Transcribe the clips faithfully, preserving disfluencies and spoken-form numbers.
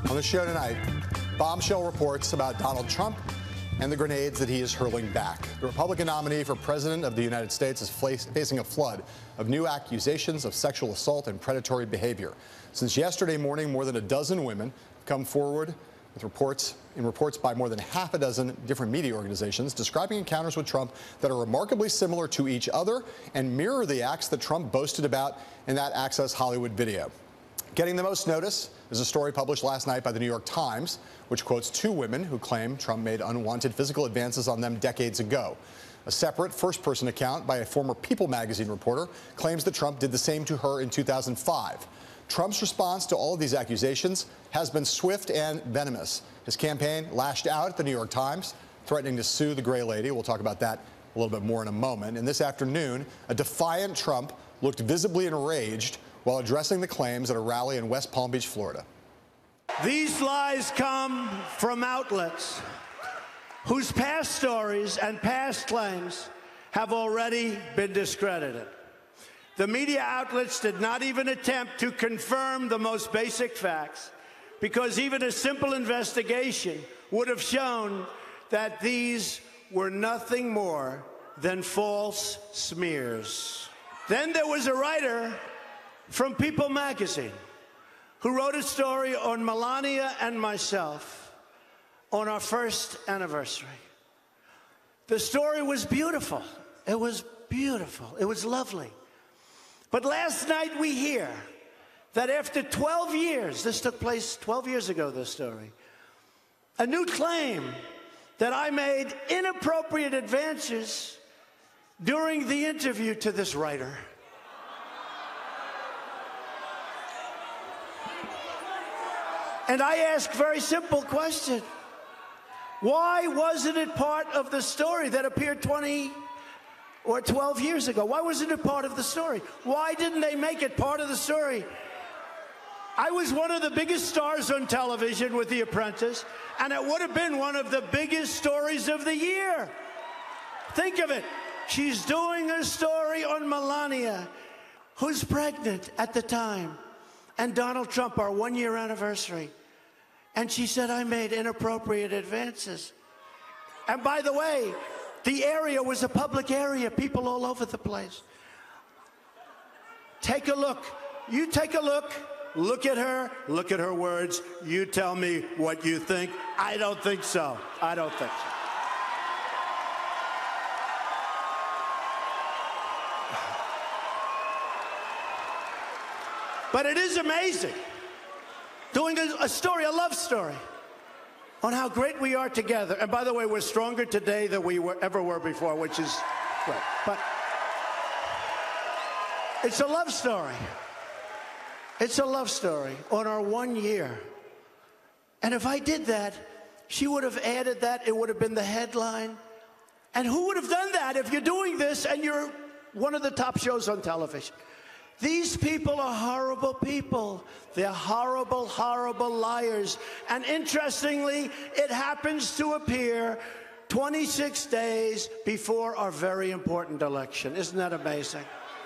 On the show tonight, bombshell reports about Donald Trump and the grenades that he is hurling back. The Republican nominee for President of the United States is facing a flood of new accusations of sexual assault and predatory behavior. Since yesterday morning, more than a dozen women have come forward with reports in reports by more than half a dozen different media organizations describing encounters with Trump that are remarkably similar to each other and mirror the acts that Trump boasted about in that Access Hollywood video. Getting the most notice is a story published last night by the New York Times, which quotes two women who claim Trump made unwanted physical advances on them decades ago. A separate first-person account by a former People magazine reporter claims that Trump did the same to her in two thousand five. Trump's response to all of these accusations has been swift and venomous. His campaign lashed out at the New York Times, threatening to sue the Gray Lady. We'll talk about that a little bit more in a moment. And this afternoon, a defiant Trump looked visibly enraged while addressing the claims at a rally in West Palm Beach, Florida. These lies come from outlets whose past stories and past claims have already been discredited. The media outlets did not even attempt to confirm the most basic facts, because even a simple investigation would have shown that these were nothing more than false smears. Then there was a writer from People magazine who wrote a story on Melania and myself on our first anniversary. The story was beautiful. It was beautiful. It was lovely. But last night we hear that after twelve years, this took place twelve years ago, this story, a new claim that I made inappropriate advances during the interview to this writer. And I ask a very simple question. Why wasn't it part of the story that appeared twenty or twelve years ago? Why wasn't it part of the story? Why didn't they make it part of the story? I was one of the biggest stars on television with The Apprentice, and it would have been one of the biggest stories of the year. Think of it. She's doing a story on Melania, who's pregnant at the time, and Donald Trump, our one-year anniversary. And she said, I made inappropriate advances. And by the way, the area was a public area, people all over the place. Take a look. You take a look. Look at her. Look at her words. You tell me what you think. I don't think so. I don't think so. But it is amazing. Doing a, a story, a love story, on how great we are together. And by the way, we're stronger today than we were, ever were before, which is great. But it's a love story. It's a love story on our one year. And if I did that, she would have added that. It would have been the headline. And who would have done that if you're doing this and you're one of the top shows on television? These people are horrible people. They're horrible, horrible liars. And interestingly, it happens to appear twenty-six days before our very important election. Isn't that amazing?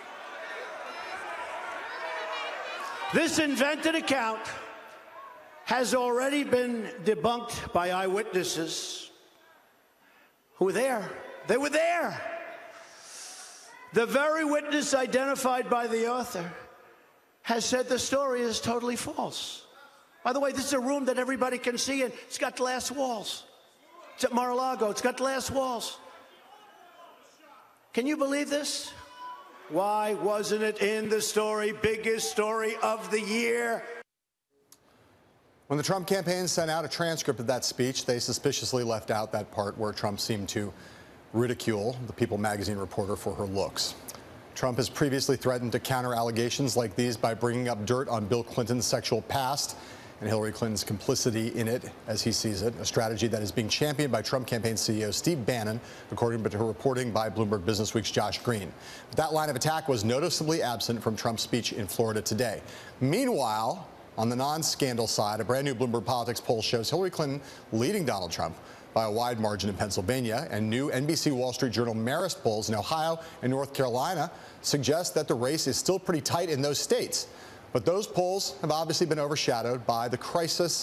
This invented account has already been debunked by eyewitnesses who were there. They were there. The very witness identified by the author has said the story is totally false. By the way, this is a room that everybody can see, and it's got glass walls. It's at Mar-a-Lago. It's got glass walls. Can you believe this? Why wasn't it in the story, biggest story of the year? When the Trump campaign sent out a transcript of that speech, they suspiciously left out that part where Trump seemed to ridicule the People magazine reporter for her looks. Trump has previously threatened to counter allegations like these by bringing up dirt on Bill Clinton's sexual past and Hillary Clinton's complicity in it, as he sees it, a strategy that is being championed by Trump campaign C E O Steve Bannon, according to reporting by Bloomberg Businessweek's Josh Green. But that line of attack was noticeably absent from Trump's speech in Florida today. Meanwhile, on the non-scandal side, a brand new Bloomberg Politics poll shows Hillary Clinton leading Donald Trump by a wide margin in Pennsylvania, and new N B C Wall Street Journal Marist polls in Ohio and North Carolina suggest that the race is still pretty tight in those states. But those polls have obviously been overshadowed by the crisis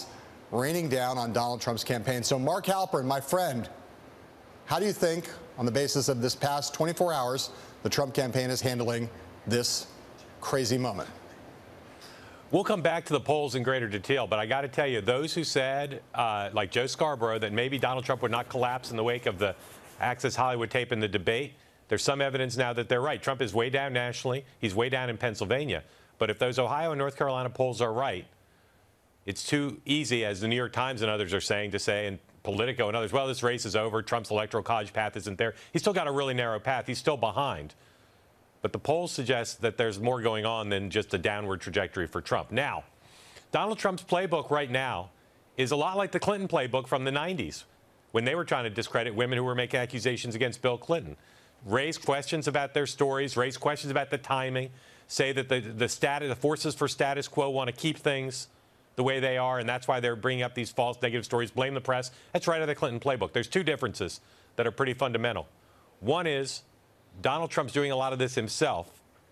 raining down on Donald Trump's campaign. So Mark Halpern, my friend, how do you think, on the basis of this past twenty-four hours, the Trump campaign is handling this crazy moment? We'll come back to the polls in greater detail, but I got to tell you, those who said, uh, like Joe Scarborough, that maybe Donald Trump would not collapse in the wake of the Access Hollywood tape in the debate, there's some evidence now that they're right. Trump is way down nationally. He's way down in Pennsylvania. But if those Ohio and North Carolina polls are right, it's too easy, as the New York Times and others are saying, to say, and Politico and others, well, this race is over. Trump's electoral college path isn't there. He's still got a really narrow path. He's still behind. But the polls suggest that there's more going on than just a downward trajectory for Trump. Now, Donald Trump's playbook right now is a lot like the Clinton playbook from the nineties, when they were trying to discredit women who were making accusations against Bill Clinton. Raise questions about their stories, raise questions about the timing, say that the, the, status, the forces for status quo want to keep things the way they are, and that's why they're bringing up these false negative stories, blame the press. That's right out of the Clinton playbook. There's two differences that are pretty fundamental. One is Donald Trump's doing a lot of this himself,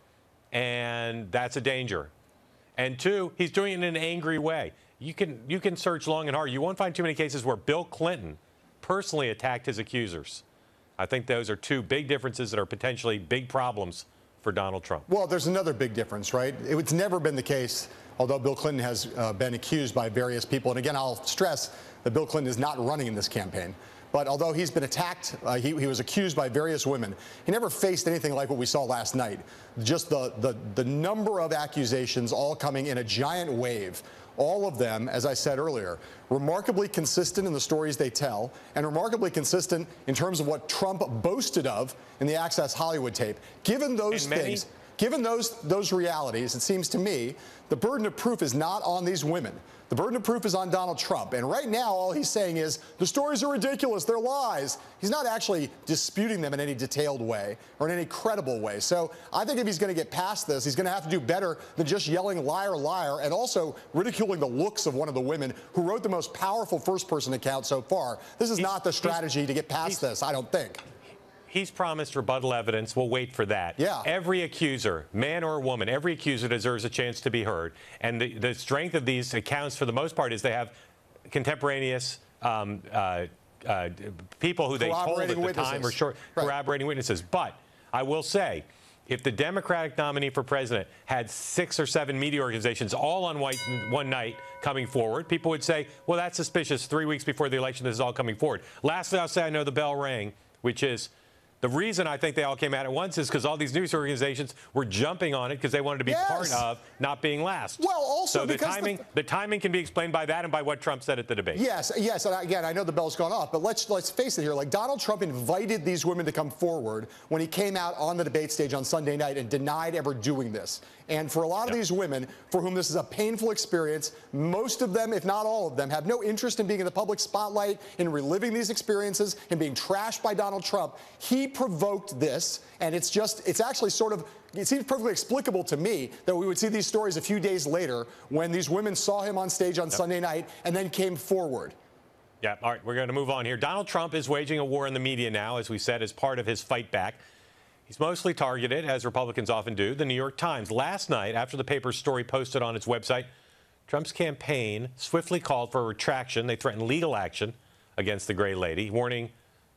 and that's a danger. And two, he's doing it in an angry way. You can, you can search long and hard. You won't find too many cases where Bill Clinton personally attacked his accusers. I think those are two big differences that are potentially big problems for Donald Trump. Well, there's another big difference, right? It's never been the case, although Bill Clinton has uh, been accused by various people. And again, I'll stress that Bill Clinton is not running in this campaign. But although he's been attacked, uh, he, he was accused by various women, he never faced anything like what we saw last night. Just the, the, the number of accusations all coming in a giant wave. All of them, as I said earlier, remarkably consistent in the stories they tell, and remarkably consistent in terms of what Trump boasted of in the Access Hollywood tape. Given those many, things, given those, those realities, it seems to me the burden of proof is not on these women. The burden of proof is on Donald Trump. And right now, all he's saying is, the stories are ridiculous, they're lies. He's not actually disputing them in any detailed way or in any credible way. So I think if he's going to get past this, he's going to have to do better than just yelling liar, liar, and also ridiculing the looks of one of the women who wrote the most powerful first-person account so far. This is he's, not the strategy to get past this, I don't think. He's promised rebuttal evidence. We'll wait for that. Yeah. Every accuser, man or woman, every accuser deserves a chance to be heard. And the, the strength of these accounts, for the most part, is they have contemporaneous um, uh, uh, people who they told at the witnesses. time or short Right. corroborating witnesses. But I will say, if the Democratic nominee for president had six or seven media organizations all on white, one night coming forward, people would say, well, that's suspicious. Three weeks before the election, this is all coming forward. Lastly, I'll say I know the bell rang, which is, the reason I think they all came out at once is because all these news organizations were jumping on it because they wanted to be Yes. part of not being last. Well, also so the because timing, the, the timing can be explained by that and by what Trump said at the debate. Yes, yes, and again, I know the bell's gone off, but let's let's face it here. Like, Donald Trump invited these women to come forward when he came out on the debate stage on Sunday night and denied ever doing this. And for a lot of Yep. these women, for whom this is a painful experience, most of them, if not all of them, have no interest in being in the public spotlight, in reliving these experiences, in being trashed by Donald Trump. He provoked this, and it's just, it's actually sort of, it seems perfectly explicable to me that we would see these stories a few days later when these women saw him on stage on yep. Sunday night and then came forward. Yeah, all right, we're going to move on here. Donald Trump is waging a war in the media now, as we said, as part of his fight back. He's mostly targeted, as Republicans often do, the New York Times. Last night, after the paper's story posted on its website, Trump's campaign swiftly called for a retraction. They threatened legal action against the Gray Lady, warning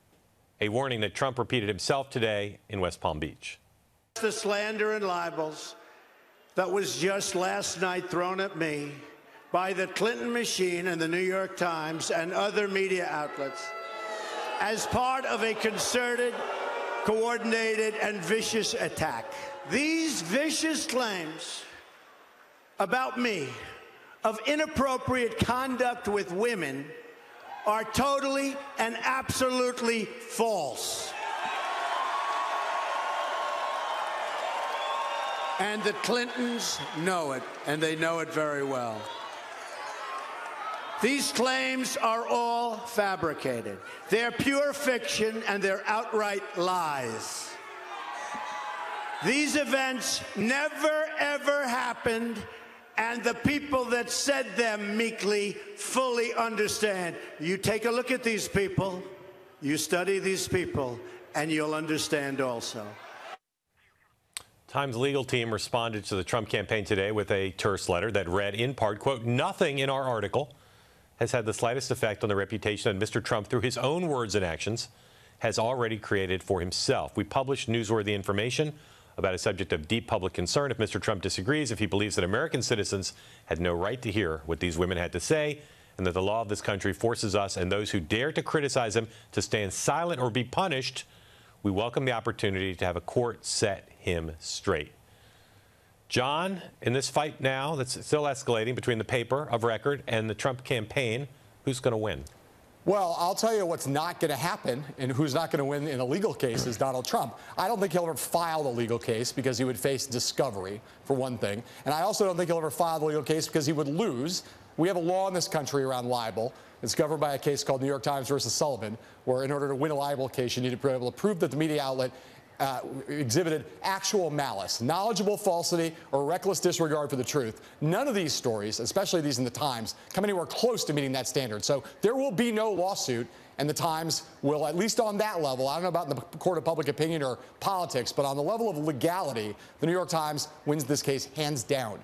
a warning that Trump repeated himself today in West Palm Beach. The slander and libels that was just last night thrown at me by the Clinton machine and the New York Times and other media outlets as part of a concerted, coordinated, and vicious attack. These vicious claims about me of inappropriate conduct with women are totally and absolutely false. And the Clintons know it, and they know it very well. These claims are all fabricated. They're pure fiction, and they're outright lies. These events never, ever happened, and the people that said them meekly fully understand. You take a look at these people, you study these people, and you'll understand also. Times legal team responded to the Trump campaign today with a terse letter that read, in part, quote, nothing in our article has had the slightest effect on the reputation that Mister Trump, through his own words and actions, has already created for himself. We published newsworthy information about a subject of deep public concern. If Mister Trump disagrees, if he believes that American citizens had no right to hear what these women had to say, and that the law of this country forces us and those who dare to criticize him to stand silent or be punished, we welcome the opportunity to have a court set him straight. John, in this fight now that's still escalating between the paper of record and the Trump campaign, who's going to win? Well, I'll tell you what's not going to happen and who's not going to win in a legal case is Donald Trump. I don't think he'll ever file a legal case because he would face discovery, for one thing. And I also don't think he'll ever file a legal case because he would lose. We have a law in this country around libel. It's governed by a case called New York Times versus Sullivan, where in order to win a libel case, you need to be able to prove that the media outlet Uh, exhibited actual malice, knowledgeable falsity, or reckless disregard for the truth. None of these stories, especially these in the Times, come anywhere close to meeting that standard. So there will be no lawsuit, and the Times will, at least on that level, I don't know about in the court of public opinion or politics, but on the level of legality, the New York Times wins this case hands down.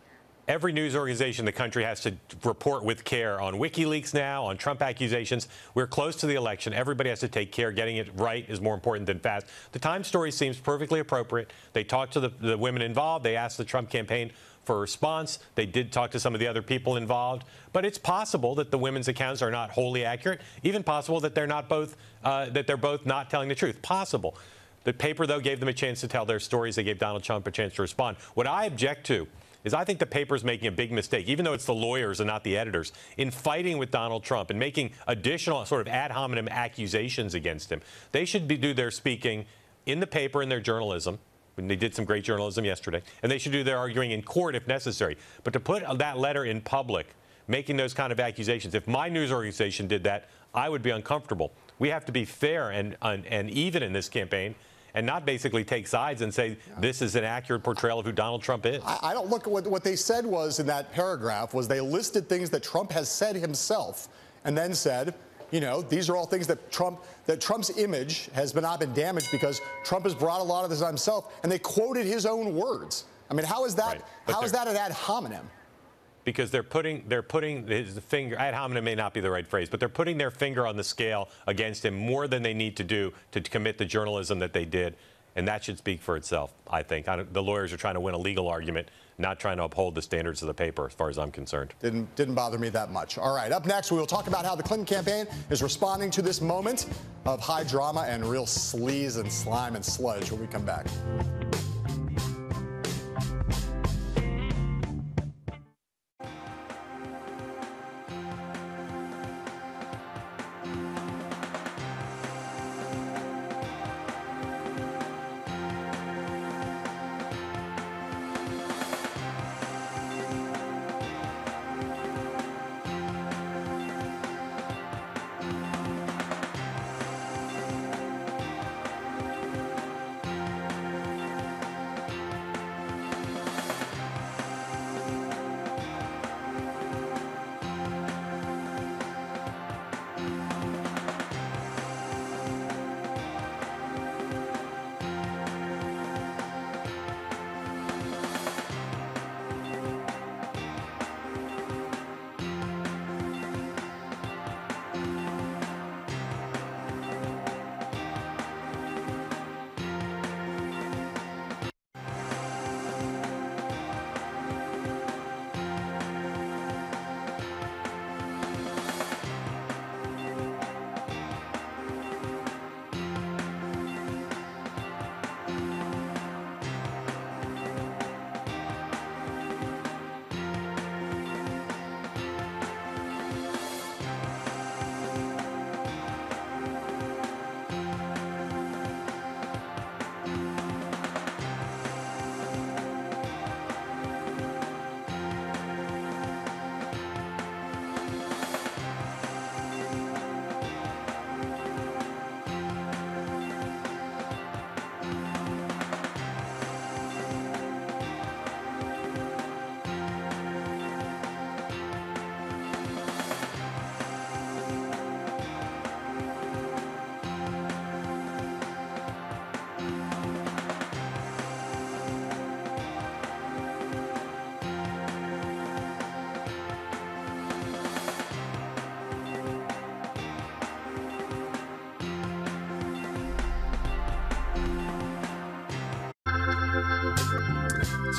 Every news organization in the country has to report with care on WikiLeaks now, on Trump accusations. We're close to the election. Everybody has to take care. Getting it right is more important than fast. The Times story seems perfectly appropriate. They talked to the, the women involved. They asked the Trump campaign for a response. They did talk to some of the other people involved. But it's possible that the women's accounts are not wholly accurate. Even possible that they're not both uh, that they're both not telling the truth. Possible. The paper, though, gave them a chance to tell their stories. They gave Donald Trump a chance to respond. What I object to is I think the paper's making a big mistake, even though it's the lawyers and not the editors, in fighting with Donald Trump and making additional sort of ad hominem accusations against him. They should be, do their speaking in the paper in their journalism. And they did some great journalism yesterday. And they should do their arguing in court if necessary. But to put that letter in public, making those kind of accusations, if my news organization did that, I would be uncomfortable. We have to be fair and, and, and even in this campaign, and not basically take sides and say this is an accurate portrayal of who Donald Trump is. I, I don't look at what, what they said was in that paragraph was they listed things that Trump has said himself and then said, you know, these are all things that Trump, that Trump's image has been, not been damaged because Trump has brought a lot of this on himself, and they quoted his own words. I mean, how is that, right. how is that an ad hominem? Because they're putting they're putting his finger, ad hominem may not be the right phrase, but they're putting their finger on the scale against him more than they need to do to commit the journalism that they did, and that should speak for itself, I think. I don't, the lawyers are trying to win a legal argument, not trying to uphold the standards of the paper, as far as I'm concerned. Didn't didn't bother me that much. All right, up next we will talk about how the Clinton campaign is responding to this moment of high drama and real sleaze and slime and sludge when we come back.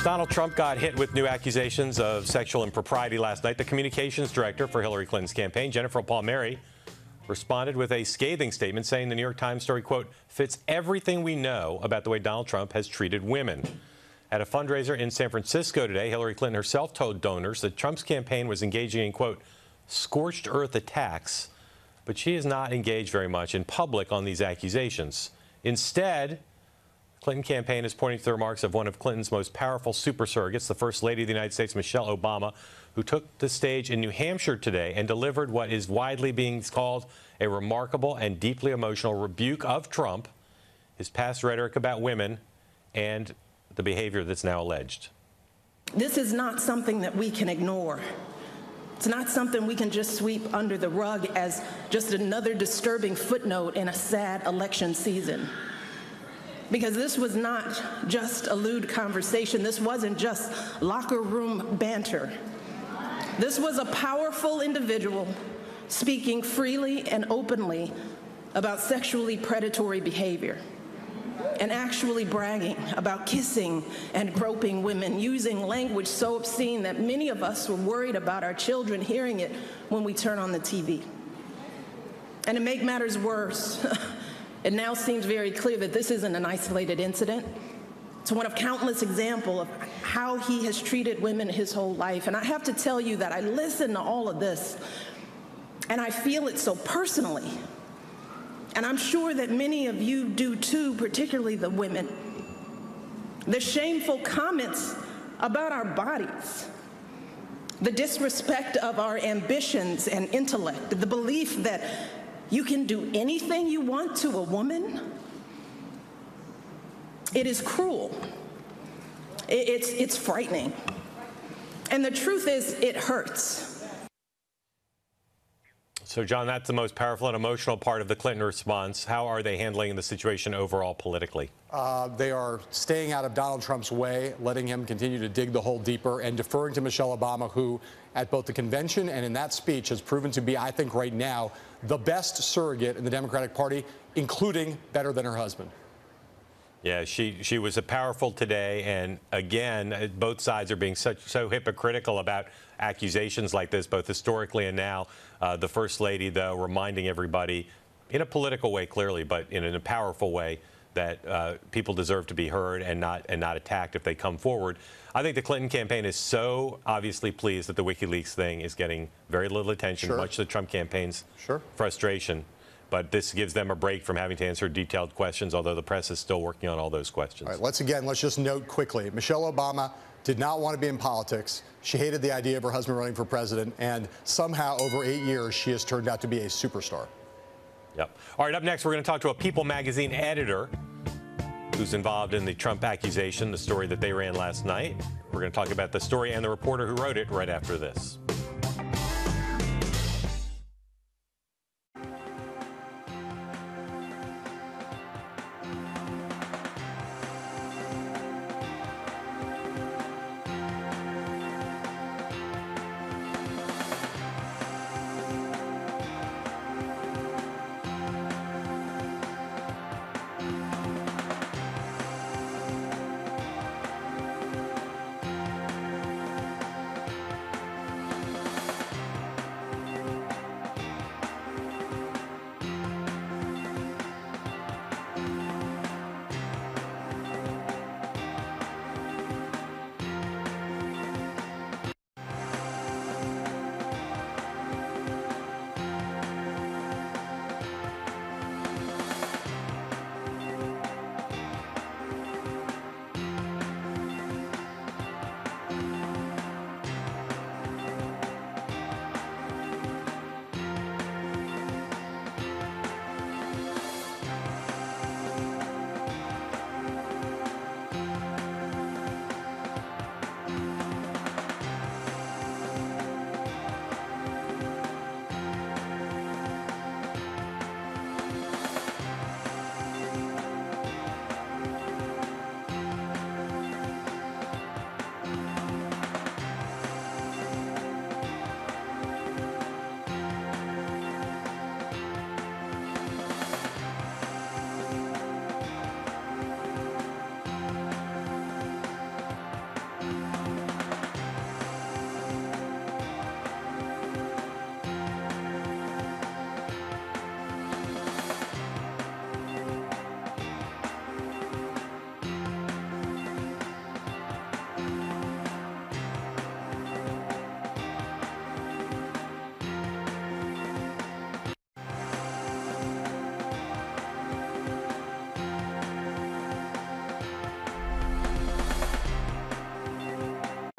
Donald Trump got hit with new accusations of sexual impropriety last night. The communications director for Hillary Clinton's campaign, Jennifer Palmieri, responded with a scathing statement saying the New York Times story, quote, fits everything we know about the way Donald Trump has treated women. At a fundraiser in San Francisco today, Hillary Clinton herself told donors that Trump's campaign was engaging in, quote, scorched earth attacks, but she has not engaged very much in public on these accusations. Instead, Clinton campaign is pointing to the remarks of one of Clinton's most powerful super surrogates, the First Lady of the United States, Michelle Obama, who took the stage in New Hampshire today and delivered what is widely being called a remarkable and deeply emotional rebuke of Trump, his past rhetoric about women, and the behavior that's now alleged. This is not something that we can ignore. It's not something we can just sweep under the rug as just another disturbing footnote in a sad election season. Because this was not just a lewd conversation. This wasn't just locker room banter. This was a powerful individual speaking freely and openly about sexually predatory behavior and actually bragging about kissing and groping women, using language so obscene that many of us were worried about our children hearing it when we turn on the T V. And to make matters worse, it now seems very clear that this isn't an isolated incident. It's one of countless examples of how he has treated women his whole life. And I have to tell you that I listen to all of this, and I feel it so personally. And I'm sure that many of you do too, particularly the women. The shameful comments about our bodies, the disrespect of our ambitions and intellect, the belief that you can do anything you want to a woman. It is cruel. It's, it's frightening. And the truth is, it hurts. So, John, that's the most powerful and emotional part of the Clinton response. How are they handling the situation overall politically? Uh, they are staying out of Donald Trump's way, letting him continue to dig the hole deeper, and deferring to Michelle Obama, who, at both the convention and in that speech, has proven to be, I think, right now, the best surrogate in the Democratic Party, including better than her husband. Yeah, she she was a powerful today, and again, both sides are being such so hypocritical about accusations like this, both historically and now. Uh, the First Lady, though, reminding everybody, in a political way, clearly, but in a powerful way, that uh, people deserve to be heard and not and not attacked if they come forward. I think the Clinton campaign is so obviously pleased that the WikiLeaks thing is getting very little attention, sure. much to the Trump campaign's sure. frustration. But this gives them a break from having to answer detailed questions, although the press is still working on all those questions. All right, let's again, let's just note quickly, Michelle Obama did not want to be in politics. She hated the idea of her husband running for president, and somehow over eight years, she has turned out to be a superstar. Yep. All right, up next, we're going to talk to a People magazine editor who's involved in the Trump accusation, the story that they ran last night. We're going to talk about the story and the reporter who wrote it right after this.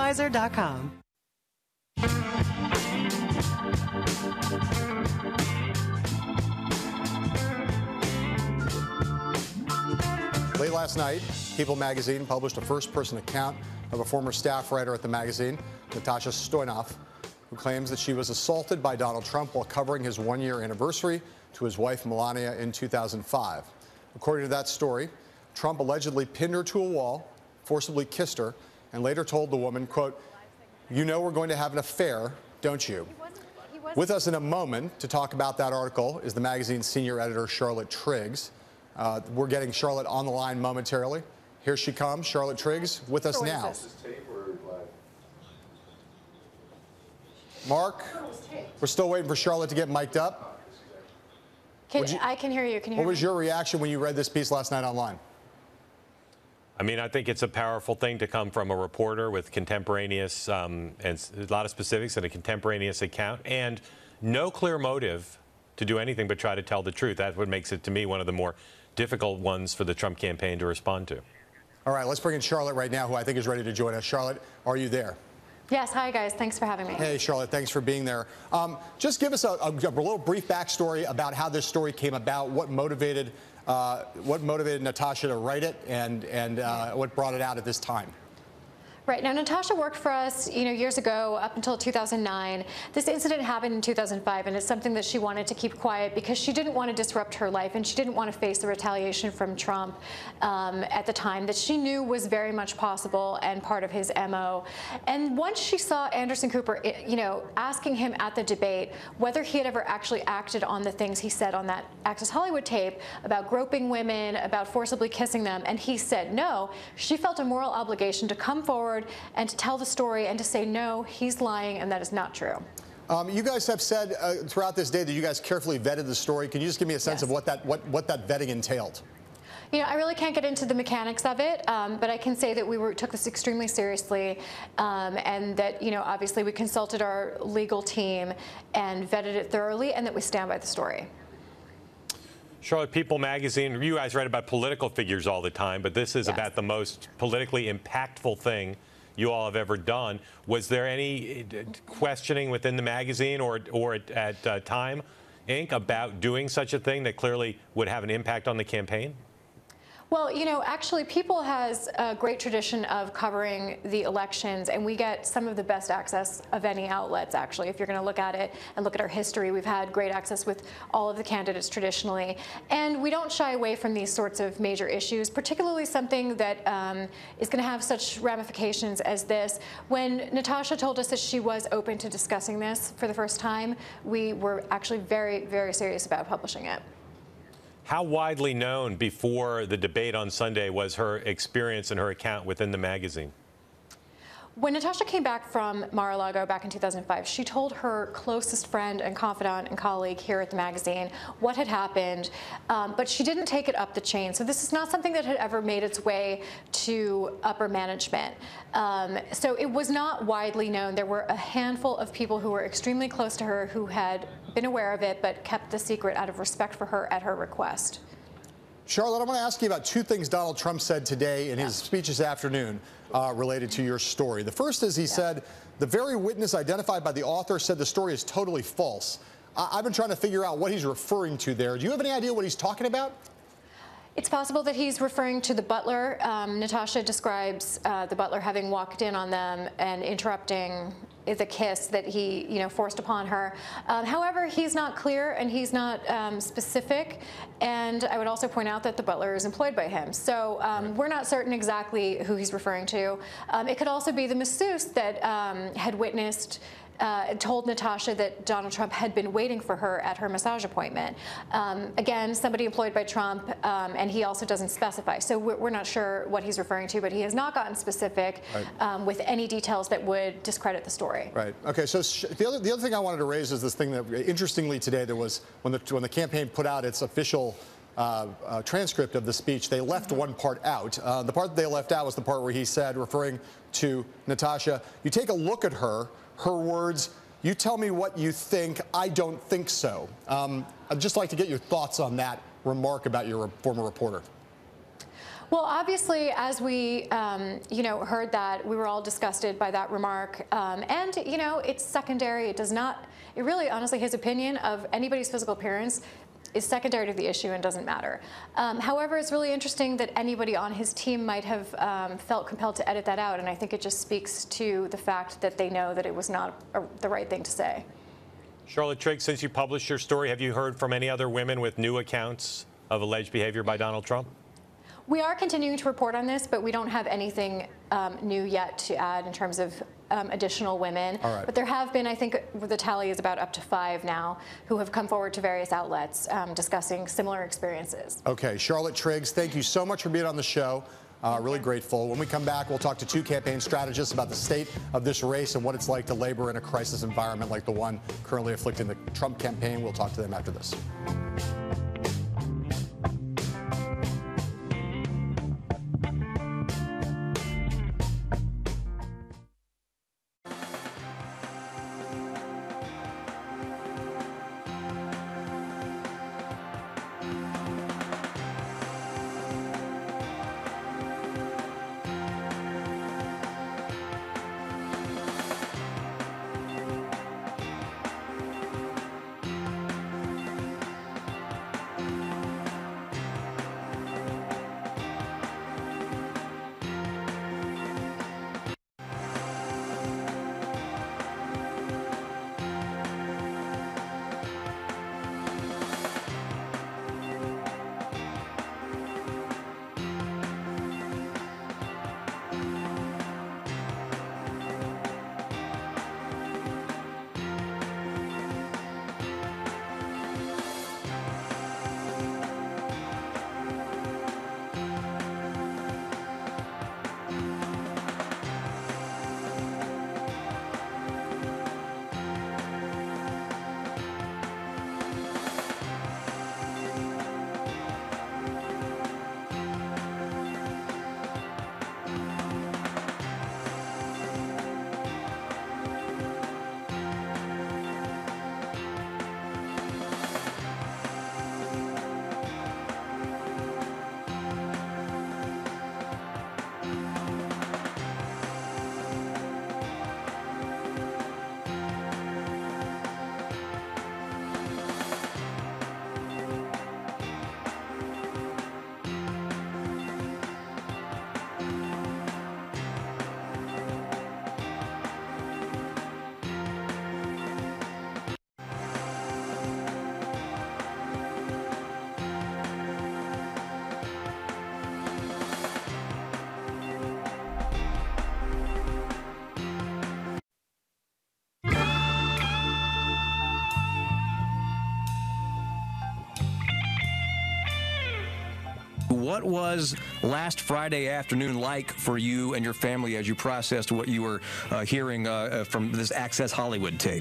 Budweiser dot com. Late last night, People magazine published a first-person account of a former staff writer at the magazine, Natasha Stoyanov, who claims that she was assaulted by Donald Trump while covering his one-year anniversary to his wife Melania in two thousand five. According to that story, Trump allegedly pinned her to a wall, forcibly kissed her, and later told the woman, quote, "You know we're going to have an affair, don't you?" With us in a moment to talk about that article is the magazine's senior editor, Charlotte Triggs. Uh, we're getting Charlotte on the line momentarily. Here she comes, Charlotte Triggs, with us now. Mark, we're still waiting for Charlotte to get mic'd up. Can, you, I can hear you. Can you hear What was me? your reaction when you read this piece last night online? I mean, I think it's a powerful thing to come from a reporter with contemporaneous um, and a lot of specifics and a contemporaneous account and no clear motive to do anything but try to tell the truth. That's what makes it, to me, one of the more difficult ones for the Trump campaign to respond to. All right, let's bring in Charlotte right now, who I think is ready to join us. Charlotte, are you there? Yes. Hi, guys. Thanks for having me. Hey, Charlotte. Thanks for being there. Um, just give us a, a, a little brief backstory about how this story came about, what motivated, uh, what motivated Natasha to write it, and, and uh, what brought it out at this time. Right. Now, Natasha worked for us, you know, years ago, up until two thousand nine. This incident happened in two thousand five, and it's something that she wanted to keep quiet because she didn't want to disrupt her life, and she didn't want to face the retaliation from Trump um, at the time that she knew was very much possible and part of his M O. And once she saw Anderson Cooper, you know, asking him at the debate whether he had ever actually acted on the things he said on that Access Hollywood tape about groping women, about forcibly kissing them, and he said no, she felt a moral obligation to come forward and to tell the story and to say, no, he's lying and that is not true. Um, you guys have said uh, throughout this day that you guys carefully vetted the story. Can you just give me a sense Yes. of what that, what, what that vetting entailed? You know, I really can't get into the mechanics of it, um, but I can say that we were, took this extremely seriously, um, and that, you know, obviously we consulted our legal team and vetted it thoroughly, and that we stand by the story. Charlotte, People magazine, you guys write about political figures all the time, but this is Yes. about the most politically impactful thing you all have ever done. Was there any questioning within the magazine or, or at, at uh, Time Incorporated about doing such a thing that clearly would have an impact on the campaign? Well, you know, actually, People has a great tradition of covering the elections, and we get some of the best access of any outlets, actually. If you're going to look at it and look at our history, we've had great access with all of the candidates traditionally. And we don't shy away from these sorts of major issues, particularly something that um, is going to have such ramifications as this. When Natasha told us that she was open to discussing this for the first time, we were actually very, very serious about publishing it. How widely known before the debate on Sunday was her experience and her account within the magazine? When Natasha came back from Mar-a-Lago back in two thousand five, she told her closest friend and confidant and colleague here at the magazine what had happened, um, but she didn't take it up the chain. So this is not something that had ever made its way to upper management. Um, so it was not widely known. There were a handful of people who were extremely close to her who had been aware of it, but kept the secret out of respect for her at her request. Charlotte, I want to ask you about two things Donald Trump said today in his speech this afternoon uh, related to your story. The first is he yeah. said, the very witness identified by the author said the story is totally false. I I've been trying to figure out what he's referring to there. Do you have any idea what he's talking about? It's possible that he's referring to the butler. Um, Natasha describes uh, the butler having walked in on them and interrupting the kiss that he, you know, forced upon her. Um, however, he's not clear and he's not um, specific. And I would also point out that the butler is employed by him. So um, we're not certain exactly who he's referring to. Um, it could also be the masseuse that um, had witnessed Uh, told Natasha that Donald Trump had been waiting for her at her massage appointment. Um, again, somebody employed by Trump, um, and he also doesn't specify. So we're, we're not sure what he's referring to, but he has not gotten specific right. um, with any details that would discredit the story. Right. Okay. So sh the other the other thing I wanted to raise is this thing that, interestingly, today there was when the when the campaign put out its official Uh, uh, transcript of the speech, they left one part out. Uh, the part that they left out was the part where he said, referring to Natasha, you take a look at her, her words, you tell me what you think, I don't think so. Um, I'd just like to get your thoughts on that remark about your former reporter. Well, obviously, as we, um, you know, heard that, we were all disgusted by that remark. Um, and, you know, it's secondary. It does not, it really, honestly, his opinion of anybody's physical appearance is secondary to the issue and doesn't matter. Um, however, it's really interesting that anybody on his team might have um, felt compelled to edit that out. And I think it just speaks to the fact that they know that it was not a, the right thing to say. Charlotte Trigg, since you published your story, have you heard from any other women with new accounts of alleged behavior by Donald Trump? We are continuing to report on this, but we don't have anything um, new yet to add in terms of um, additional women. All right. But there have been, I think the tally is about up to five now, who have come forward to various outlets um, discussing similar experiences. Okay, Charlotte Triggs, thank you so much for being on the show. Uh, really grateful. When we come back, we'll talk to two campaign strategists about the state of this race and what it's like to labor in a crisis environment like the one currently afflicting the Trump campaign. We'll talk to them after this. What was last Friday afternoon like for you and your family as you processed what you were uh, hearing uh, from this Access Hollywood tape?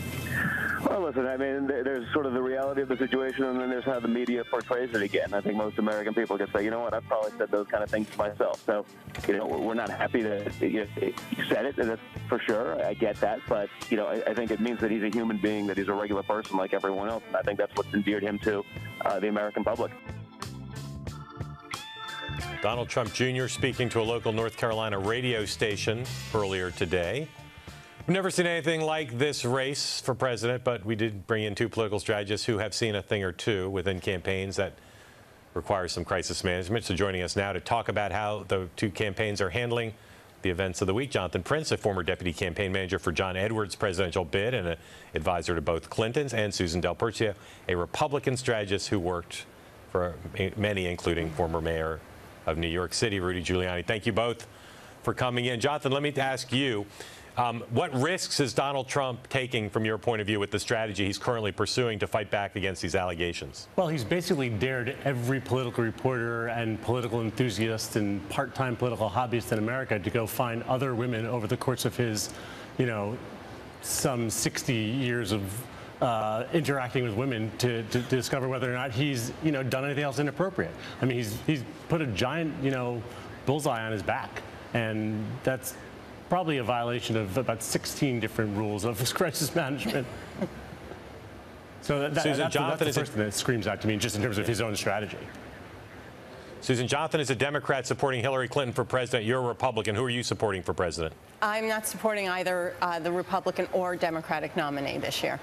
Well, listen, I mean, there's sort of the reality of the situation, and then there's how the media portrays it again. I think most American people can say, you know what, I've probably said those kind of things to myself. So, you know, we're not happy that you, know, you said it, and that's for sure. I get that. But, you know, I, I think it means that he's a human being, that he's a regular person like everyone else. And I think that's what's endeared him to uh, the American public. Donald Trump Junior speaking to a local North Carolina radio station earlier today. We've never seen anything like this race for president, but we did bring in two political strategists who have seen a thing or two within campaigns that require some crisis management. So joining us now to talk about how the two campaigns are handling the events of the week, Jonathan Prince, a former deputy campaign manager for John Edwards' presidential bid and an advisor to both Clintons, and Susan Del Percio, a Republican strategist who worked for many, including former mayor of New York City, Rudy Giuliani. Thank you both for coming in. Jonathan, let me ask you, um, what risks is Donald Trump taking from your point of view with the strategy he's currently pursuing to fight back against these allegations? Well, he's basically dared every political reporter and political enthusiast and part-time political hobbyist in America to go find other women over the course of his, you know, some sixty years of Uh, interacting with women to, to, to discover whether or not he's, you know, done anything else inappropriate. I mean, he's he's put a giant, you know, bullseye on his back, and that's probably a violation of about sixteen different rules of crisis management. So that, that, Susan, that's, Jonathan, that's the first thing that screams out to me, just in terms of his own strategy. Susan, Jonathan is a Democrat supporting Hillary Clinton for president. You're a Republican. Who are you supporting for president? I'm not supporting either uh, the Republican or Democratic nominee this year.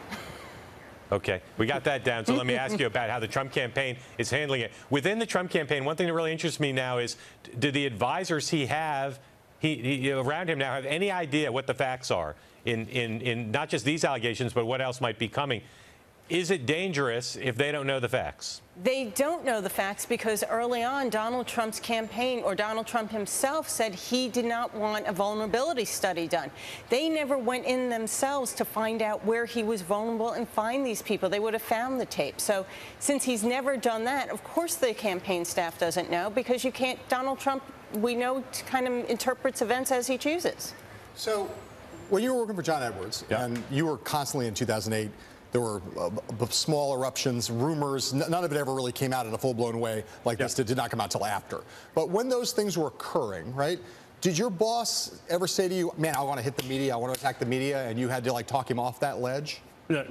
Okay, we got that down. So let me ask you about how the Trump campaign is handling it. Within the Trump campaign, one thing that really interests me now is, do the advisors he have he, he, around him now have any idea what the facts are in, in, in not just these allegations, but what else might be coming? Is it dangerous if they don't know the facts? They don't know the facts because early on, Donald Trump's campaign, or Donald Trump himself, said he did not want a vulnerability study done. They never went in themselves to find out where he was vulnerable and find these people. They would have found the tape. So since he's never done that, of course the campaign staff doesn't know, because you can't, Donald Trump, we know, kind of interprets events as he chooses. So when you were working for John Edwards, yeah. and you were constantly in two thousand eight, there were uh, small eruptions, rumors. None of it ever really came out in a full-blown way like yep. this. It did not come out till after. But when those things were occurring, right, did your boss ever say to you, man, I want to hit the media, I want to attack the media, and you had to, like, talk him off that ledge? No,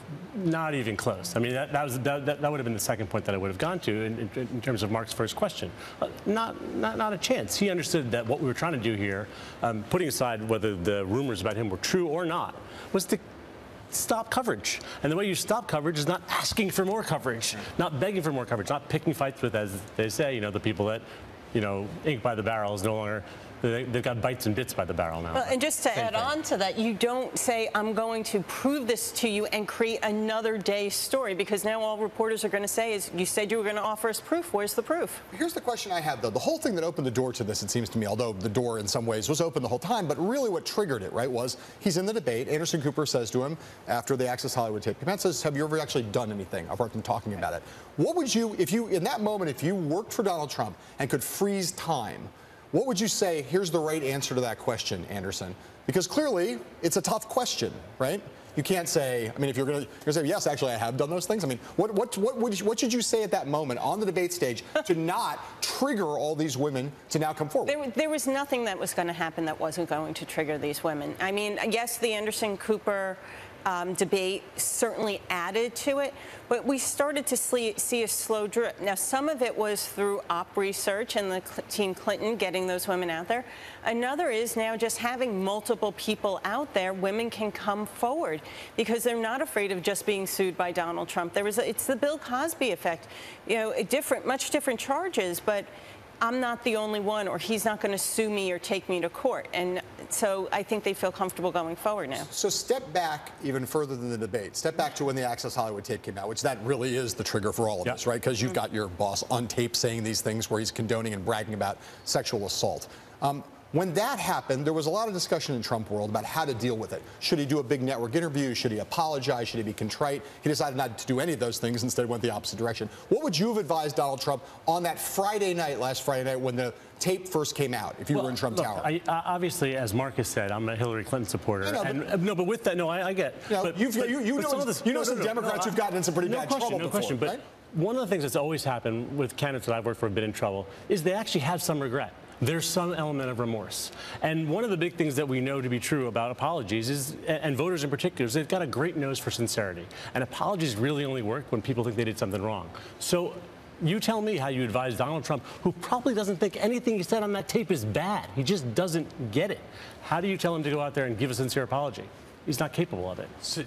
not even close. I mean, that, that, was, that, that would have been the second point that I would have gone to in, in, in terms of Mark's first question. Uh, not, not, not a chance. He understood that what we were trying to do here, um, putting aside whether the rumors about him were true or not, was to stop coverage. And the way you stop coverage is not asking for more coverage, not begging for more coverage, not picking fights with, as they say, you know, the people that, you know, ink by the barrel is no longer, they, they've got bites and bits by the barrel now. Well, and just to Same add thing. on to that, you don't say, I'm going to prove this to you and create another day's story, because now all reporters are going to say is, you said you were going to offer us proof. Where's the proof? Here's the question I have, though. The whole thing that opened the door to this, it seems to me, although the door in some ways was open the whole time, but really what triggered it, right, was he's in the debate. Anderson Cooper says to him, after the Access Hollywood tape came out, says, have you ever actually done anything apart from talking about it? What would you, if you, in that moment, if you worked for Donald Trump and could freeze time, what would you say, here's the right answer to that question, Anderson? Because clearly, it's a tough question, right? You can't say, I mean, if you're going to say, yes, actually, I have done those things. I mean, what, what, what, would you, what should you say at that moment on the debate stage to not trigger all these women to now come forward? There, there was nothing that was going to happen that wasn't going to trigger these women. I mean, yes, the Anderson Cooper Um, debate certainly added to it, but we started to see, see a slow drip. Now, some of it was through op research and the Cl- Team Clinton getting those women out there. Another is now just having multiple people out there. Women can come forward because they're not afraid of just being sued by Donald Trump. There was a, it's the Bill Cosby effect. You know, a different, much different charges, but I'm not the only one, or he's not going to sue me or take me to court. And so I think they feel comfortable going forward now. So step back even further than the debate. Step back to when the Access Hollywood tape came out, which that really is the trigger for all of yep. this, right? Because you've got your boss on tape saying these things where he's condoning and bragging about sexual assault. Um, When that happened, there was a lot of discussion in Trump world about how to deal with it. Should he do a big network interview? Should he apologize? Should he be contrite? He decided not to do any of those things, instead went the opposite direction. What would you have advised Donald Trump on that Friday night, last Friday night, when the tape first came out, if you well, were in Trump look, Tower? I, obviously, as Marcus said, I'm a Hillary Clinton supporter. Know, and, but, no, but with that, no, I, I get. You know, but, you've, but, you, you, but know, some, this, you know no, some no, no, Democrats no, who've gotten in some pretty no bad question, trouble no before, question, but right? One of the things that's always happened with candidates that I've worked for have been in trouble is they actually have some regret. There's some element of remorse. And one of the big things that we know to be true about apologies is, and voters in particular, is they've got a great nose for sincerity. And apologies really only work when people think they did something wrong. So you tell me how you advise Donald Trump, who probably doesn't think anything he said on that tape is bad. He just doesn't get it. How do you tell him to go out there and give a sincere apology? He's not capable of it. Su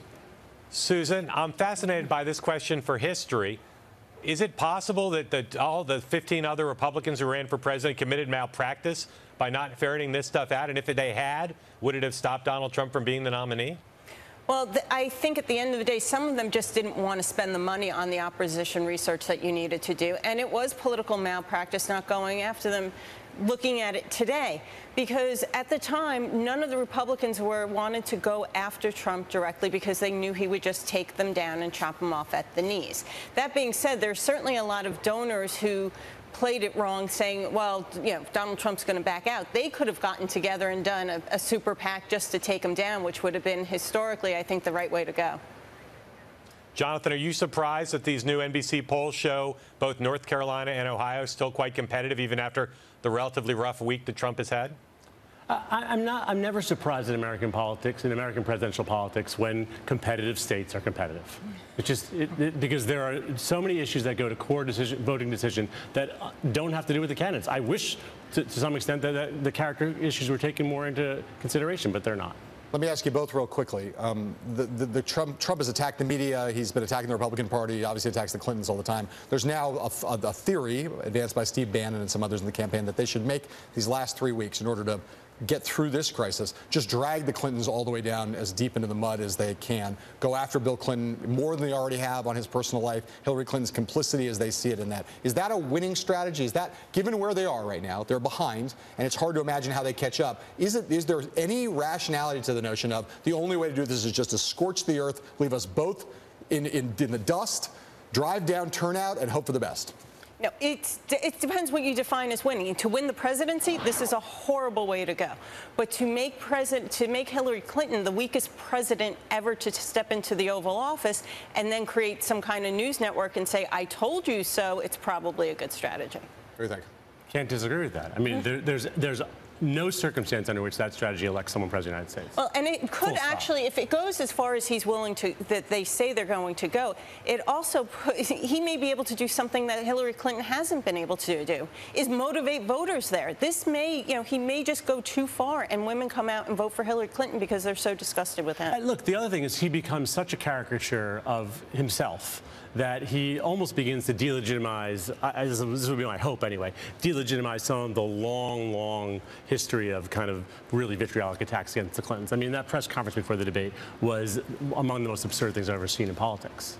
Susan, I'm fascinated by this question for history. Is it possible that the, all the fifteen other Republicans who ran for president committed malpractice by not ferreting this stuff out? And if they had, would it have stopped Donald Trump from being the nominee? Well, th I think at the end of the day, some of them just didn't want to spend the money on the opposition research that you needed to do. And it was political malpractice not going after them, looking at it today. Because at the time, none of the Republicans were wanted to go after Trump directly because they knew he would just take them down and chop them off at the knees. That being said, there's certainly a lot of donors who played it wrong, saying, well, you know, Donald Trump's going to back out. They could have gotten together and done a, a super PAC just to take him down, which would have been historically, I think, the right way to go. Jonathan, are you surprised that these new N B C polls show both North Carolina and Ohio still quite competitive, even after the relatively rough week that Trump has had? I, I'm not. I'm never surprised in American politics, in American presidential politics, when competitive states are competitive. It's just it, it, because there are so many issues that go to core decision, voting decision that don't have to do with the candidates. I wish, to, to some extent, that, that the character issues were taken more into consideration, but they're not. Let me ask you both real quickly. Um, the, the, the Trump, Trump has attacked the media. He's been attacking the Republican Party. Obviously attacks the Clintons all the time. There's now a, a, a theory advanced by Steve Bannon and some others in the campaign that they should make these last three weeks in order to get through this crisis, just drag the Clintons all the way down as deep into the mud as they can, go after Bill Clinton more than they already have on his personal life, Hillary Clinton's complicity as they see it in that. Is that a winning strategy? Is that, given where they are right now, they're behind, and it's hard to imagine how they catch up, is, it, is there any rationality to the notion of the only way to do this is just to scorch the earth, leave us both in, in, in the dust, drive down turnout, and hope for the best? No, it's, it depends what you define as winning. To win the presidency, this is a horrible way to go. But to make president, to make Hillary Clinton the weakest president ever to step into the Oval Office and then create some kind of news network and say, I told you so, it's probably a good strategy. What do you think? Can't disagree with that. I mean, there, there's there's no circumstance under which that strategy elects someone president of the United States. Well, and it could actually, if it goes as far as he's willing to, that they say they're going to go, it also, put, he may be able to do something that Hillary Clinton hasn't been able to do, is motivate voters there. This may, you know, he may just go too far and women come out and vote for Hillary Clinton because they're so disgusted with him. Uh, look, the other thing is he becomes such a caricature of himself that he almost begins to delegitimize, uh, this would be my hope anyway, delegitimize some of the long, long history of kind of really vitriolic attacks against the Clintons. I mean, that press conference before the debate was among the most absurd things I've ever seen in politics.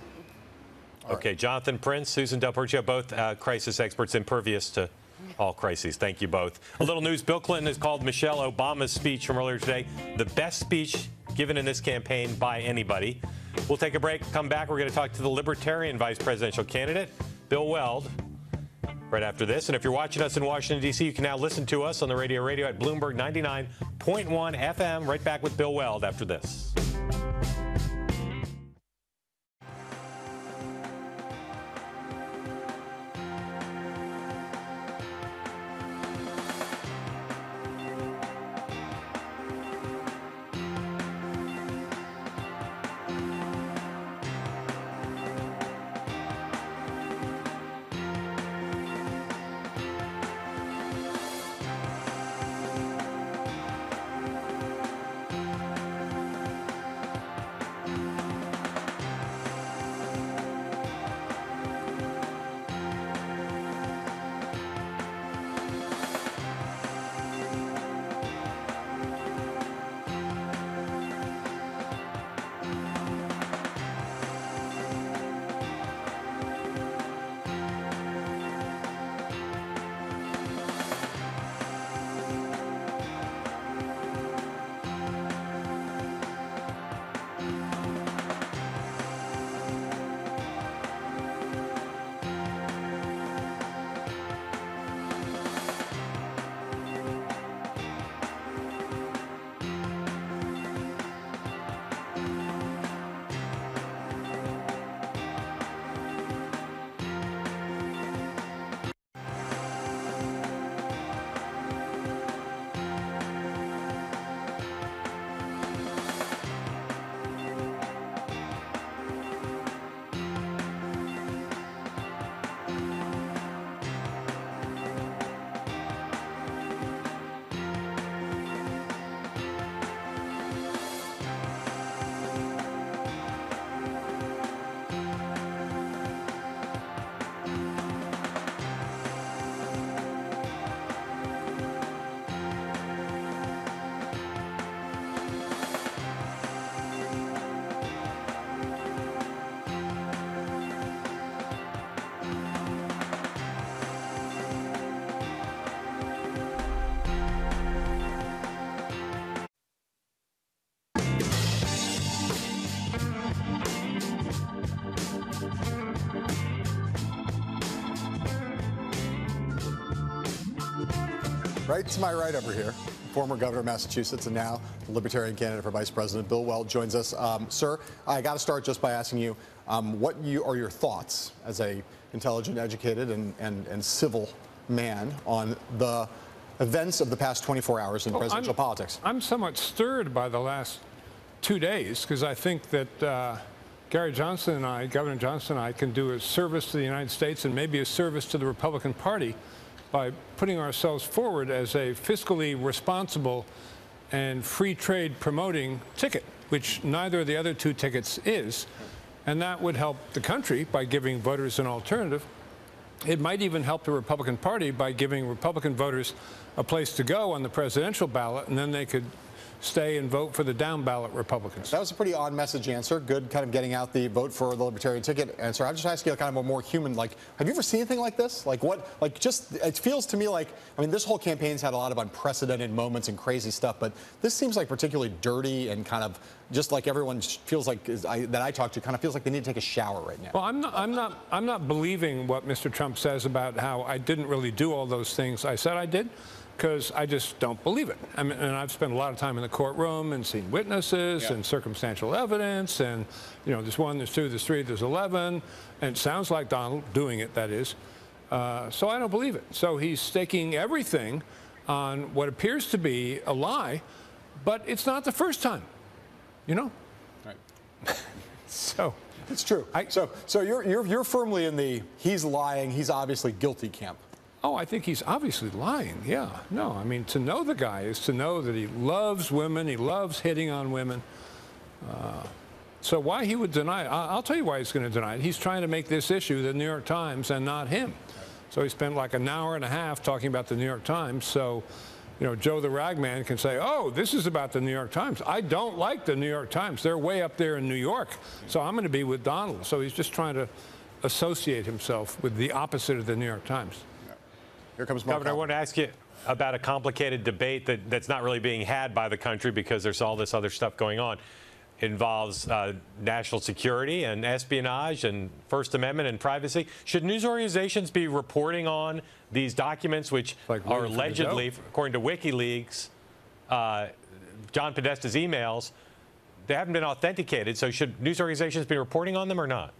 Okay, Jonathan Prince, Susan Del Percio, both uh, crisis experts impervious to all crises. Thank you both. A little news, Bill Clinton has called Michelle Obama's speech from earlier today the best speech given in this campaign by anybody. We'll take a break, come back. We're going to talk to the Libertarian vice presidential candidate, Bill Weld, right after this. And if you're watching us in Washington, D C, you can now listen to us on the radio radio at Bloomberg ninety-nine point one F M. Right back with Bill Weld after this. Right to my right over here, former governor of Massachusetts and now the Libertarian candidate for vice president, Bill Weld, joins us. Um, sir, I got to start just by asking you um, what you are your thoughts as a intelligent, educated, and, and, and civil man on the events of the past twenty-four hours in well, presidential I'm, politics. I'm somewhat stirred by the last two days because I think that uh, Gary Johnson and I, Governor Johnson and I, can do a service to the United States and maybe a service to the Republican Party by putting ourselves forward as a fiscally responsible and free trade promoting ticket, which neither of the other two tickets is. And that would help the country by giving voters an alternative. It might even help the Republican Party by giving Republican voters a place to go on the presidential ballot, and then they could stay and vote for the down ballot Republicans. That was a pretty on message answer. Good kind of getting out the vote for the Libertarian ticket answer. I'm just asking you kind of a more human, like, have you ever seen anything like this? Like what, like just, it feels to me like, I mean, this whole campaign's had a lot of unprecedented moments and crazy stuff, but this seems like particularly dirty and kind of just like everyone feels like, is, I, that I talk to kind of feels like they need to take a shower right now. Well, I'm not, I'm not, I'm not believing what Mister Trump says about how I didn't really do all those things I said I did, because I just don't believe it. I mean, and I've spent a lot of time in the courtroom and seen witnesses yeah. and circumstantial evidence, and you know, there's one, there's two, there's three, there's eleven, and it sounds like Donald doing it, that is. Uh, so I don't believe it. So he's staking everything on what appears to be a lie, but it's not the first time, you know? Right. So. It's true. I, so so you're, you're, you're firmly in the he's lying, he's obviously guilty camp. Oh, I think he's obviously lying, yeah. No, I mean, to know the guy is to know that he loves women, he loves hitting on women. Uh, so why he would deny it, I'll tell you why he's going to deny it. He's trying to make this issue the New York Times and not him. So he spent like an hour and a half talking about the New York Times. So, you know, Joe the Ragman can say, oh, this is about the New York Times. I don't like the New York Times. They're way up there in New York. So I'm going to be with Donald. So he's just trying to associate himself with the opposite of the New York Times. Here comes Mark. Governor, I want to ask you about a complicated debate that, that's not really being had by the country because there's all this other stuff going on. It involves uh, national security and espionage and First Amendment and privacy. Should news organizations be reporting on these documents, which like are allegedly, according to WikiLeaks, uh, John Podesta's emails, they haven't been authenticated. So should news organizations be reporting on them or not?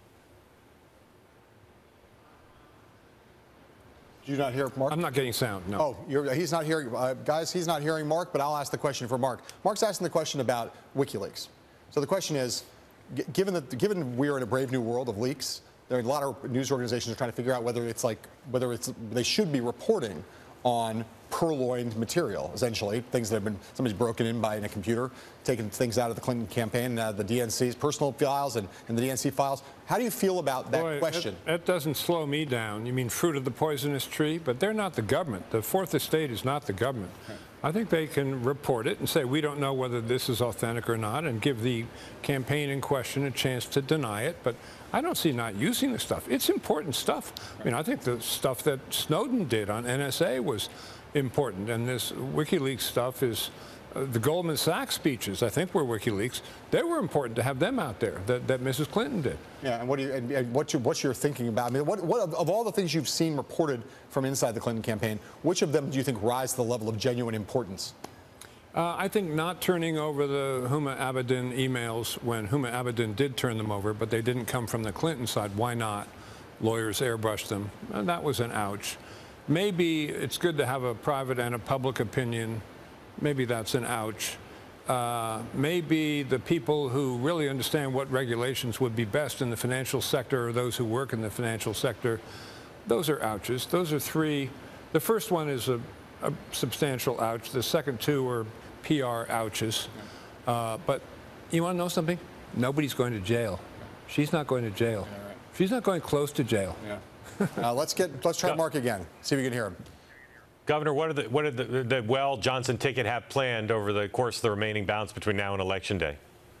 Did you not hear Mark? I'm not getting sound, no. Oh, you're, he's not hearing, uh, guys, he's not hearing Mark, but I'll ask the question for Mark. Mark's asking the question about WikiLeaks. So the question is, given that, given we are in a brave new world of leaks, there are a lot of news organizations are trying to figure out whether it's like, whether it's, they should be reporting on purloined material, essentially, things that have been, somebody's broken in by in a computer, taking things out of the Clinton campaign, and out of the D N C's personal files and, and the D N C files. How do you feel about that Boy, question? That, that doesn't slow me down. You mean fruit of the poisonous tree? But they're not the government. The Fourth Estate is not the government. Okay. I think they can report it and say, we don't know whether this is authentic or not, and give the campaign in question a chance to deny it. But I don't see not using the stuff. It's important stuff. I mean, I think the stuff that Snowden did on N S A was important, and this WikiLeaks stuff is uh, the Goldman Sachs speeches, I think, were WikiLeaks. They were important to have them out there, that, that Missus Clinton did. Yeah, and what do you, and, and what's your, what's your thinking about? I mean, what, what of, of all the things you've seen reported from inside the Clinton campaign, which of them do you think rise to the level of genuine importance? Uh, I think not turning over the Huma Abedin emails when Huma Abedin did turn them over, but they didn't come from the Clinton side. Why not? Lawyers airbrushed them. And that was an ouch. Maybe it's good to have a private and a public opinion. Maybe that's an ouch. Uh, maybe the people who really understand what regulations would be best in the financial sector, or those who work in the financial sector, those are ouches. Those are three. The first one is a, a substantial ouch. The second two are P R ouches. Uh, but you want to know something? Nobody's going to jail. She's not going to jail. Yeah, right. She's not going close to jail. Yeah. uh, let's get let's try Mark again. See if we can hear him. Governor, what, are the, what did the, the well Johnson ticket have planned over the course of the remaining balance between now and Election Day?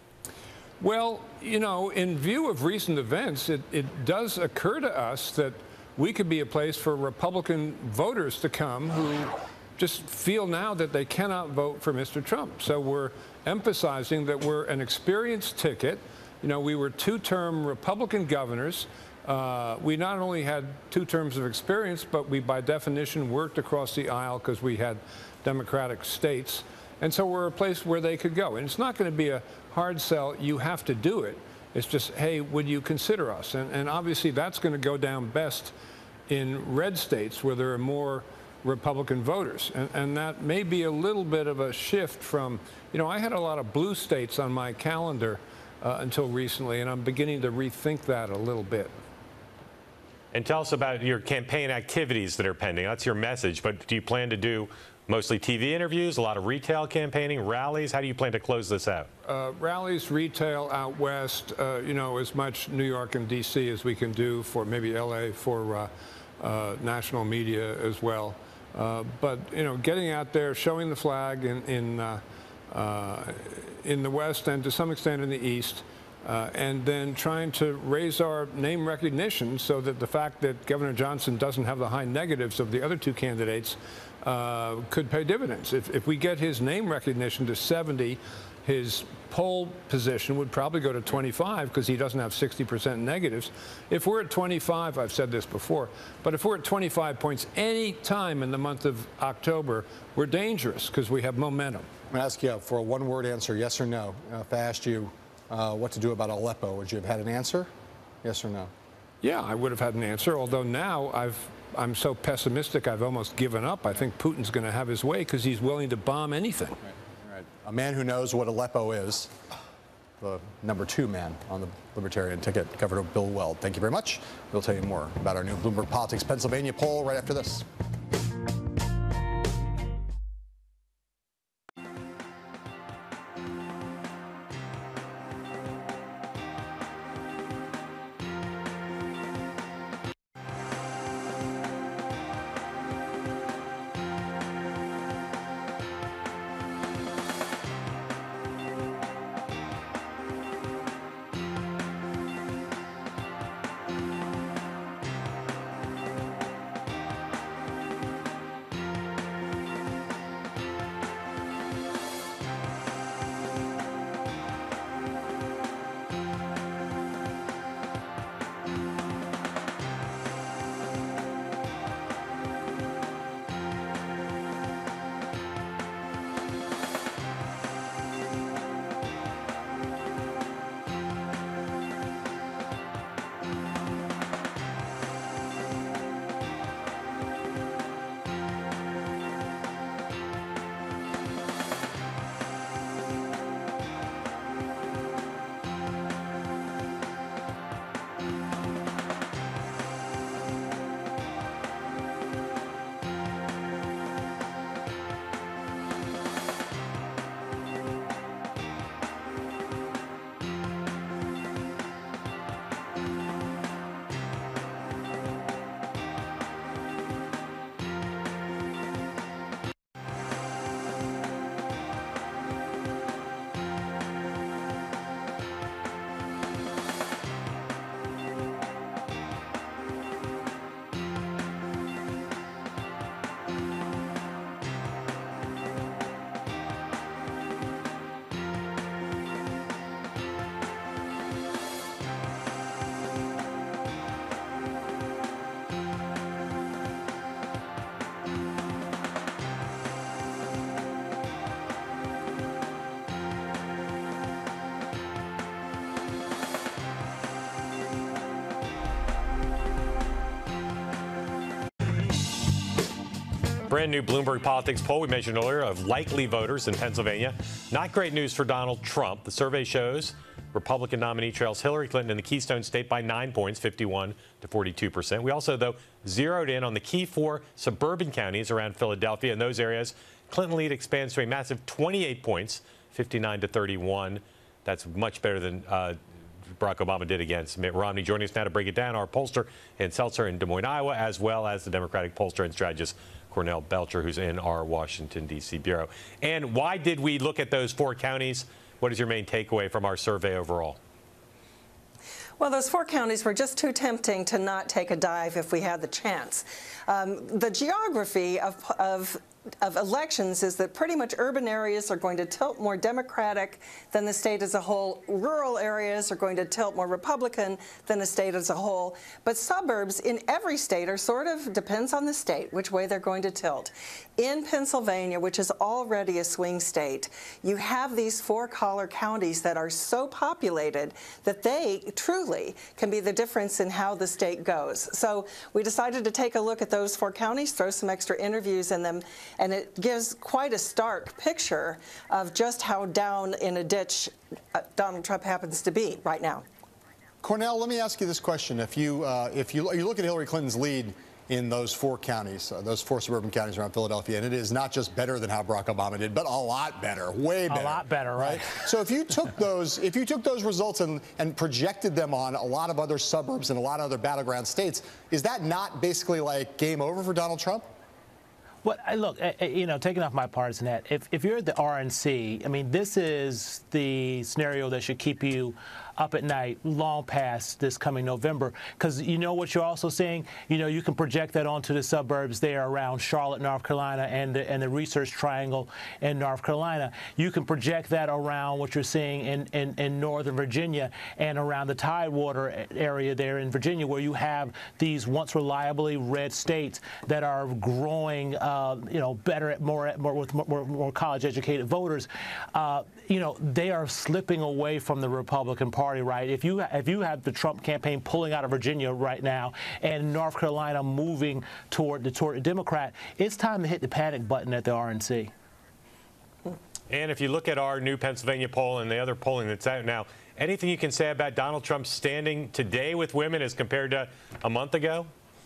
Well, you know, in view of recent events, it, it does occur to us that we could be a place for Republican voters to come who just feel now that they cannot vote for Mister Trump. So we're emphasizing that we're an experienced ticket. You know, we were two-term Republican governors. Uh, we not only had two terms of experience, but we, by definition, worked across the aisle because we had Democratic states. And so we're a place where they could go. And it's not going to be a hard sell, you have to do it. It's just, hey, would you consider us? And, and obviously, that's going to go down best in red states where there are more Republican voters. And, and that may be a little bit of a shift from, you know, I had a lot of blue states on my calendar uh, until recently, and I'm beginning to rethink that a little bit. And tell us about your campaign activities that are pending. That's your message, but do you plan to do mostly T V interviews, a lot of retail campaigning, rallies? How do you plan to close this out? Uh, rallies, retail out west, uh, you know, as much New York and D C as we can do, for maybe L A, for uh, uh, national media as well. Uh, but, you know, getting out there, showing the flag in, in, uh, uh, in the West and to some extent in the East, uh, and then trying to raise our name recognition so that the fact that Governor Johnson doesn't have the high negatives of the other two candidates uh, could pay dividends. If, if we get his name recognition to seventy, his poll position would probably go to twenty-five because he doesn't have sixty percent negatives. If we're at twenty-five, I've said this before, but if we're at twenty-five points any time in the month of October, we're dangerous because we have momentum. I'm going to ask you for a one-word answer, yes or no. Uh, if I asked you uh, what to do about Aleppo, would you have had an answer? Yes or no? Yeah, I would have had an answer, although now I've, I'm so pessimistic I've almost given up. I think Putin's going to have his way because he's willing to bomb anything. Right. A man who knows what Aleppo is, the number two man on the Libertarian ticket, Governor Bill Weld. Thank you very much. We'll tell you more about our new Bloomberg Politics Pennsylvania poll right after this. Brand new Bloomberg Politics poll we mentioned earlier of likely voters in Pennsylvania. Not great news for Donald Trump. The survey shows Republican nominee trails Hillary Clinton in the Keystone State by nine points, fifty-one to forty-two percent. We also, though, zeroed in on the key four suburban counties around Philadelphia. In those areas, Clinton lead expands to a massive twenty-eight points, fifty-nine to thirty-one. That's much better than uh, Barack Obama did against Mitt Romney. Joining us now to break it down, our pollster and Seltzer in Des Moines, Iowa, as well as the Democratic pollster and strategist Cornell Belcher, who's in our Washington, D C bureau. And why did we look at those four counties? What is your main takeaway from our survey overall? Well, those four counties were just too tempting to not take a dive if we had the chance. Um, the geography of, of of elections is that pretty much urban areas are going to tilt more Democratic than the state as a whole. Rural areas are going to tilt more Republican than the state as a whole. But suburbs in every state are sort of, depends on the state, which way they're going to tilt. In Pennsylvania, which is already a swing state, you have these four collar counties that are so populated that they truly can be the difference in how the state goes. So we decided to take a look at those four counties, throw some extra interviews in them, and it gives quite a stark picture of just how down in a ditch uh, Donald Trump happens to be right now. Cornell, let me ask you this question. If you, uh, if you, you look at Hillary Clinton's lead in those four counties, uh, those four suburban counties around Philadelphia, and it is not just better than how Barack Obama did, but a lot better, way better. A lot better, right? So if you took those, if you took those results and, and projected them on a lot of other suburbs and a lot of other battleground states, is that not basically like game over for Donald Trump? Well, I look, I, you know, taking off my partisan hat, if, if you're at the R N C, I mean, this is the scenario that should keep you up at night long past this coming November, because you know what you're also seeing? You know, you can project that onto the suburbs there around Charlotte, North Carolina, and the, and the Research Triangle in North Carolina. You can project that around what you're seeing in, in, in Northern Virginia and around the Tidewater area there in Virginia, where you have these once reliably red states that are growing, uh, you know, better at more, more with more, more college-educated voters. Uh, you know, they are slipping away from the Republican Party. Right? If you if you have the Trump campaign pulling out of Virginia right now and North Carolina moving toward the toward the Democrat, it's time to hit the panic button at the R N C. And if you look at our new Pennsylvania poll and the other polling that's out now, anything you can say about Donald Trump's standing today with women as compared to a month ago?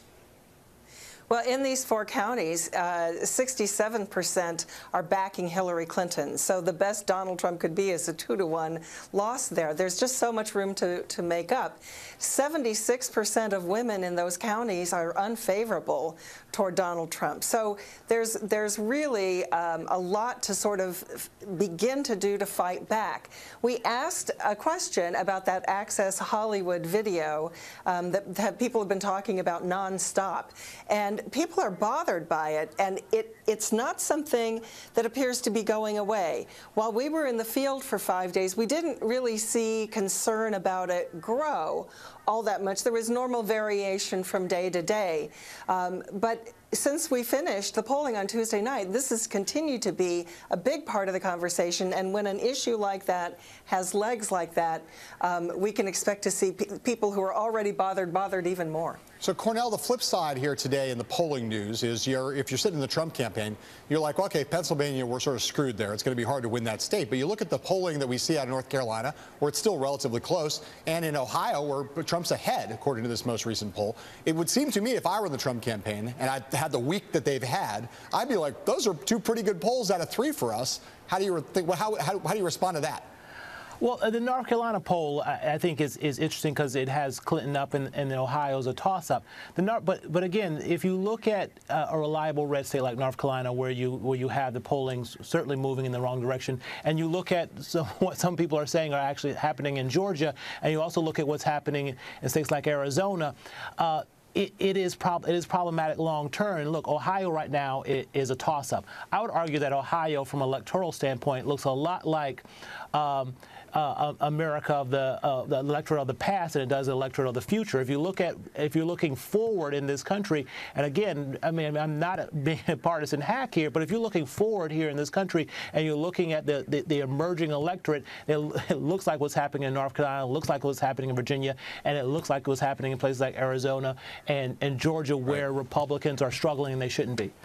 Well, in these four counties, sixty-seven percent uh, are backing Hillary Clinton. So the best Donald Trump could be is a two to one loss there. There's just so much room to, to make up. seventy-six percent of women in those counties are unfavorable toward Donald Trump. So there's, there's really um, a lot to sort of begin to do to fight back. We asked a question about that Access Hollywood video um, that, that people have been talking about nonstop. And people are bothered by it, and it, it's not something that appears to be going away. While we were in the field for five days, we didn't really see concern about it grow all that much. There was normal variation from day to day. Um, but since we finished the polling on Tuesday night, this has continued to be a big part of the conversation. And when an issue like that has legs like that, um, we can expect to see pe people who are already bothered, bothered even more. So, Cornell, the flip side here today in the polling news is you're, if you're sitting in the Trump campaign, you're like, well, okay, Pennsylvania, we're sort of screwed there. It's going to be hard to win that state. But you look at the polling that we see out of North Carolina, where it's still relatively close, and in Ohio, where Trump's ahead, according to this most recent poll. It would seem to me, if I were in the Trump campaign and I had the week that they've had, I'd be like, those are two pretty good polls out of three for us. How do you think? Well, how, how, how do you respond to that? Well, uh, the North Carolina poll, I, I think, is, is interesting because it has Clinton up and, and Ohio's a toss-up. The North, but but again, if you look at uh, a reliable red state like North Carolina, where you where you have the polling certainly moving in the wrong direction, and you look at some, what some people are saying are actually happening in Georgia, and you also look at what's happening in states like Arizona. Uh, It, it, is prob it is problematic long term. And look, Ohio right now is, is a toss-up. I would argue that Ohio, from an electoral standpoint, looks a lot like um, uh, America of the, uh, the electorate of the past than it does the electorate of the future. If you look at, if you're looking forward in this country, and again, I mean, I'm not a, being a partisan hack here, but if you're looking forward here in this country and you're looking at the, the, the emerging electorate, it, it looks like what's happening in North Carolina, it looks like what's happening in Virginia, and it looks like what's happening in places like Arizona and, and Georgia, where right. Republicans are struggling and they shouldn't be.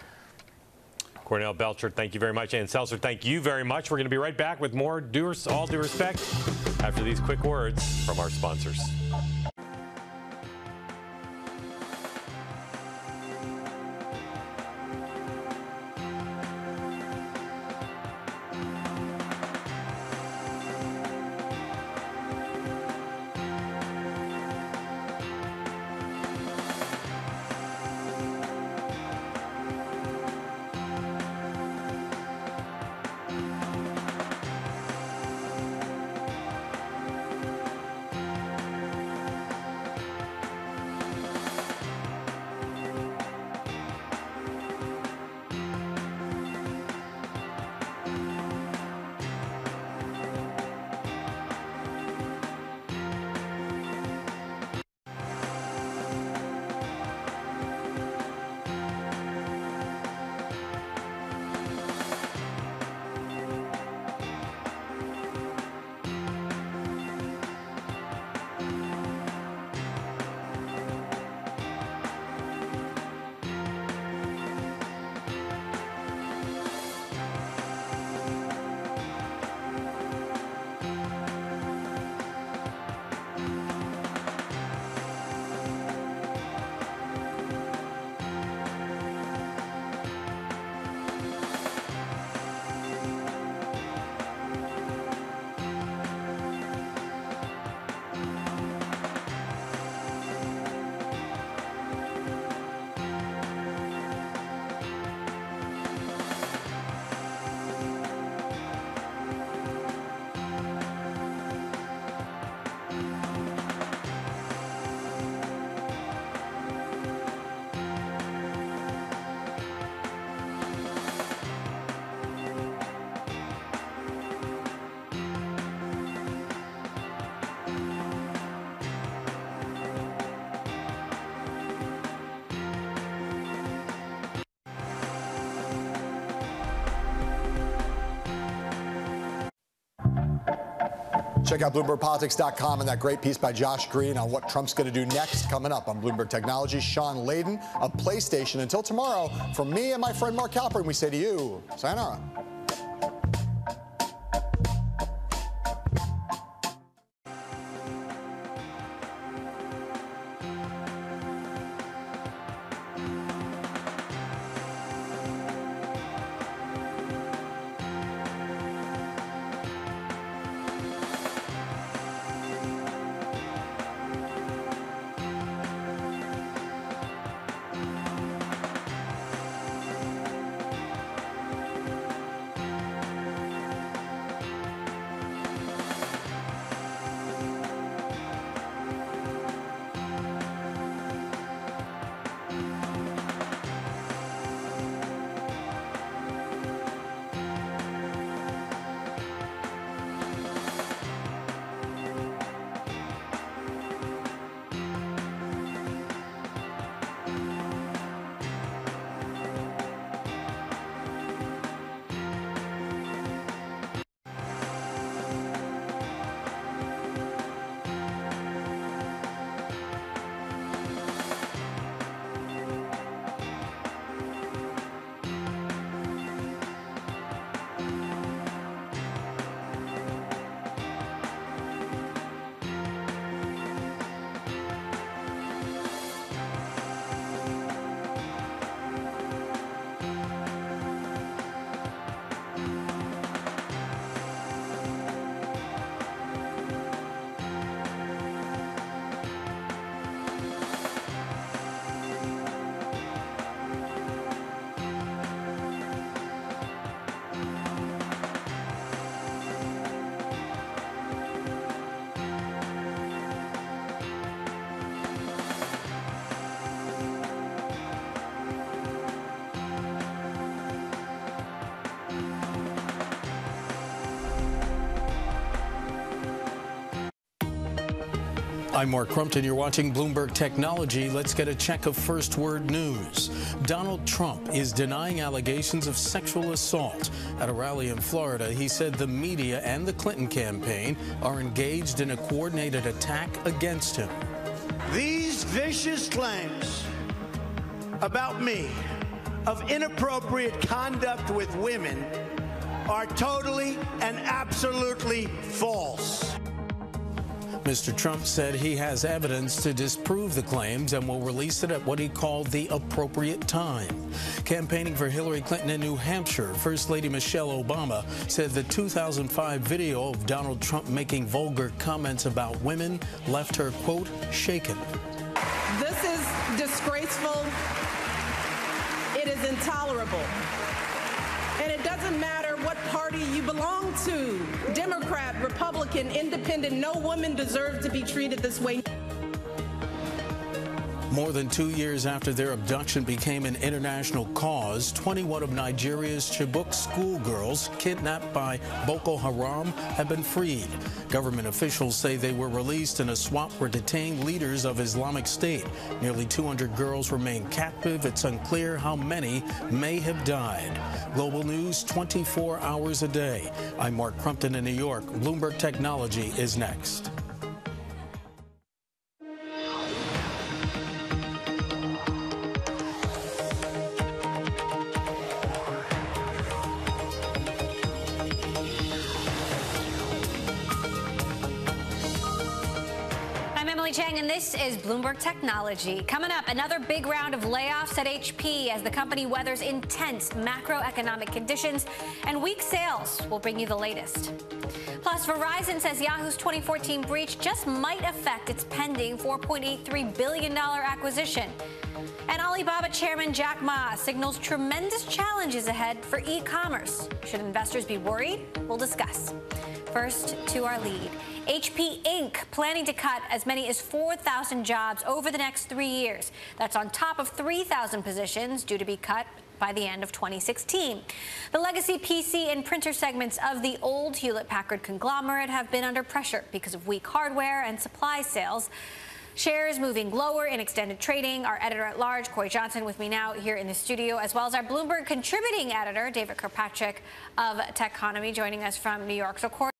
Cornell Belcher, thank you very much. Ann Seltzer, thank you very much. We're going to be right back with more due, all due respect after these quick words from our sponsors. Check out Bloomberg Politics dot com and that great piece by Josh Green on what Trump's going to do next. Coming up on Bloomberg Technology, Sean Layden of PlayStation. Until tomorrow, from me and my friend Mark Halperin, we say to you, sayonara. I'm Mark Crumpton. You're watching Bloomberg Technology. Let's get a check of first word news. Donald Trump is denying allegations of sexual assault. At a rally in Florida, he said the media and the Clinton campaign are engaged in a coordinated attack against him. These vicious claims about me of inappropriate conduct with women are totally and absolutely false. Mister Trump said he has evidence to disprove the claims and will release it at what he called the appropriate time. Campaigning for Hillary Clinton in New Hampshire, First Lady Michelle Obama said the two thousand five video of Donald Trump making vulgar comments about women left her, quote, shaken. This is disgraceful. It is intolerable. And it doesn't matter what party you belong to, Democrat, Republican, Independent, no woman deserves to be treated this way. More than two years after their abduction became an international cause, twenty-one of Nigeria's Chibok schoolgirls kidnapped by Boko Haram have been freed. Government officials say they were released in a swap for detained leaders of Islamic State. Nearly two hundred girls remain captive. It's unclear how many may have died. Global news twenty-four hours a day. I'm Mark Crumpton in New York. Bloomberg Technology is next. And this is Bloomberg Technology. Coming up, another big round of layoffs at H P as the company weathers intense macroeconomic conditions, and weak sales. We'll bring you the latest. Plus, Verizon says Yahoo's twenty fourteen breach just might affect its pending four point eight three billion dollars acquisition. And Alibaba chairman Jack Ma signals tremendous challenges ahead for e-commerce. Should investors be worried? We'll discuss. First, to our lead. H P Incorporated planning to cut as many as four thousand jobs over the next three years. That's on top of three thousand positions due to be cut by the end of twenty sixteen. The legacy P C and printer segments of the old Hewlett-Packard conglomerate have been under pressure because of weak hardware and supply sales. Shares moving lower in extended trading. Our editor-at-large, Corey Johnson, with me now here in the studio, as well as our Bloomberg contributing editor, David Kirkpatrick of Techonomy, joining us from New York. So, Corey,